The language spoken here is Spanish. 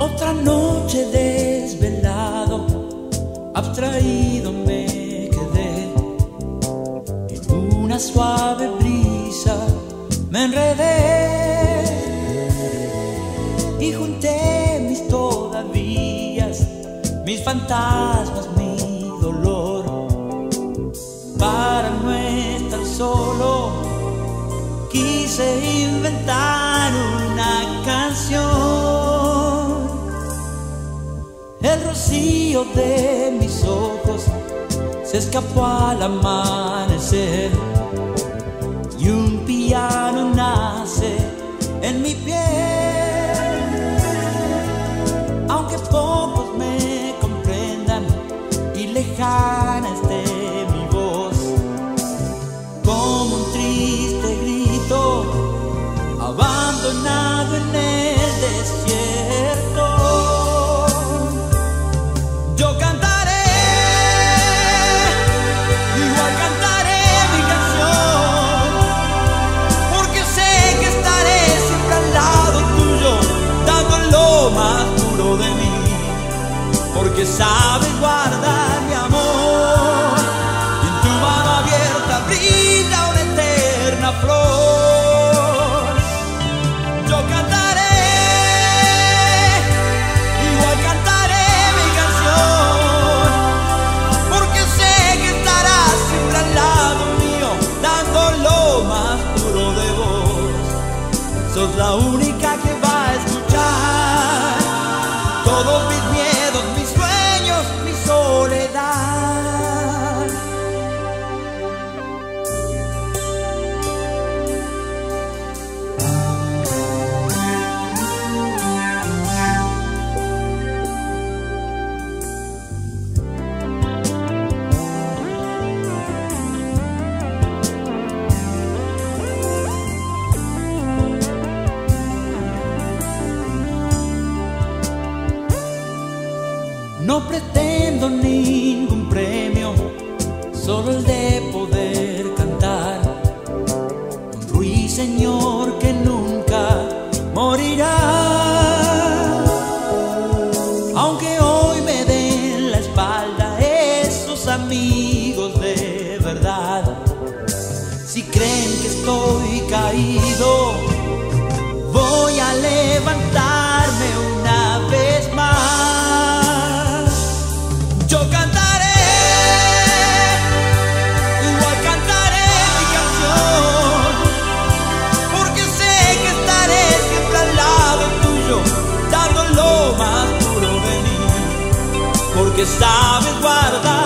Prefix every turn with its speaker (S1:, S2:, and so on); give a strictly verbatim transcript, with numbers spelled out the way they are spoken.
S1: Otra noche desvelado, abstraído me quedé. En una suave brisa me enredé y junté mis todavía, mis fantasmas, mi dolor. Para no estar solo quise inventar una canción. El rocío de mis ojos se escapó al amanecer y un piano nace en mi piel. Aunque pocos me comprendan y lejana esté mi voz, como un triste grito abandonado en el desierto. Yo cantaré, igual cantaré mi canción, porque sé que estaré siempre al lado tuyo, dando lo más puro de mí, porque sabes guardar mi amor, y en tu mano abierta brilla una eterna flor. Yo cantaré, igual cantaré mi canción, porque sé que estarás siempre al lado mío, dando lo más puro de vos. Sos la única que va a escuchar todos mis miedos, mis sueños, mi soledad. No pretendo ningún premio, solo el de poder cantar un ruiseñor que nunca morirá. Aunque hoy me den la espalda esos amigos de verdad, si creen que estoy caído, voy a levantarme una vez más. Yo cantaré, igual cantaré mi canción, porque sé que estaré siempre al lado tuyo, dando lo más puro de mí, porque sabes guardar